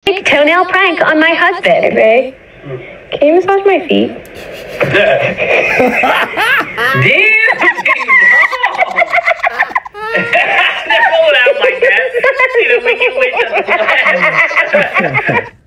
toenail prank on my husband. Okay. Can you massage my feet? Damn! They pull it out like that. You know, make you wish.